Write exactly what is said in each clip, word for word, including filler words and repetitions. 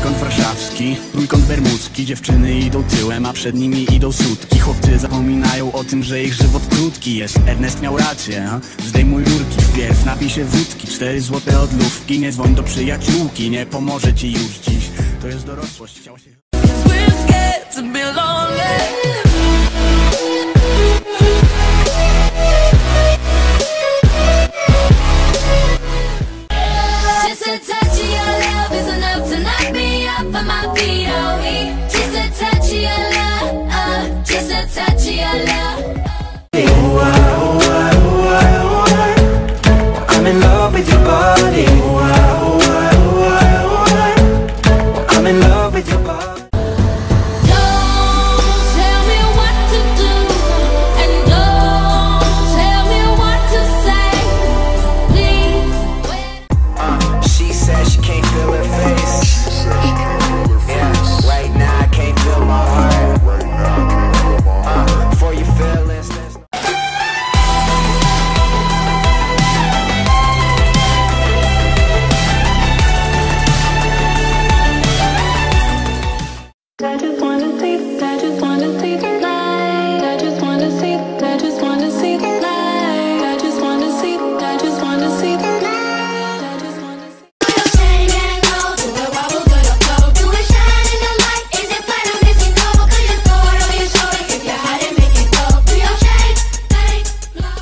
Trójkąt warszawski, trójkąt bermudzki. Dziewczyny idą tyłem, a przed nimi idą sutki. Chłopcy zapominają o tym, że ich żywot krótki jest. Ernest miał rację, ha? Zdejmuj rurki wpierw, napij się wódki. Cztery złote odlówki, nie dzwoń do przyjaciółki. Nie pomoże ci już dziś, to jest dorosłość. Chciała się... I'm in love with your body. I'm in love with your body. Don't tell me what to do, and don't tell me what to say. Please. Uh, she says she can't feel her face. Yeah, right now I can't feel my heart. Uh, for your feelings. I just wanna see, I just wanna see the light. I just wanna see, I just wanna see the light. I just wanna see, I just wanna see the light. I just wanna see. Do your shine and go, do it wobble, do your flow, do it shine in the light. Is it platinum, is it gold? Could you throw it over your shoulder if you had it, make it go? Do your shine, bang, blow.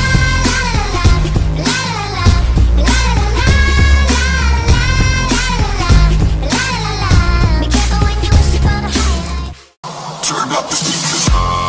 Turn up the speakers.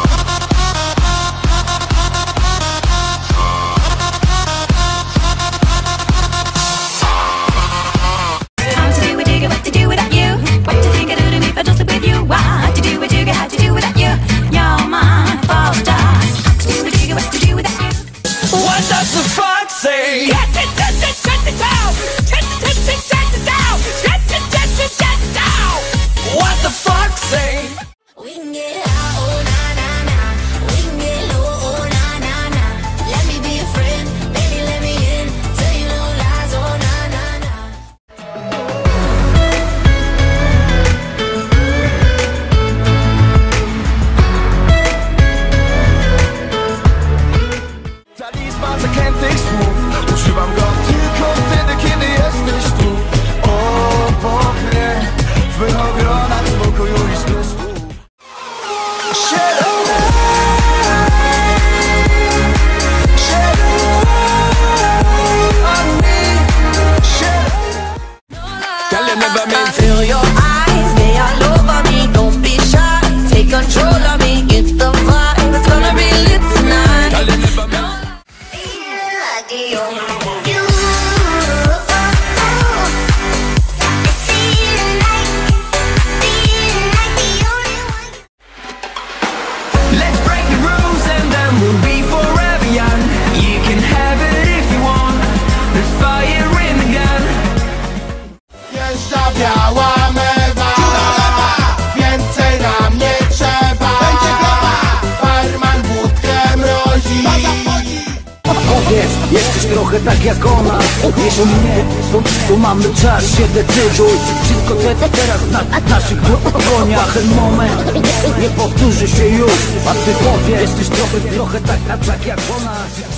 How to do it, do what to do without you. What to think I do to me if I don't sleep with you. What to do, what you how to do without you. You're my false star. To do what you what to do without you. What does the fox say? Shut it, shut it, shut it down. Shut it, shut it, shut it down. Shut it, shut it, shut it down. What the fox say? We can get high, oh na na na. We can get low, oh na na na. Let me be a friend, baby, let me in. Tell you no lies, oh na na na. Talizman zakrętych słów. Używam go tylko wtedy, kiedy jesteś tu. Obok mnie, w mych ogronach spokoju i zmysłu. Feel your eyes, they all over me. Don't be shy, take control of me. Get the vibe, it's gonna be lit tonight. Let's break the rules and then we'll be forever young. You can have it if you want. There's fire in the gun. Jeżdża biała mewa, więcej nam nie trzeba. Barman wódkę mrozi. Powiedz, jesteś trochę tak jak ona. Jeśli nie, to, to mamy czas, się decyduj. Wszystko te, teraz na naszych dłoniach. Ten moment nie powtórzy się już. A ty powiedz, jesteś trochę, trochę tak, tak jak ona.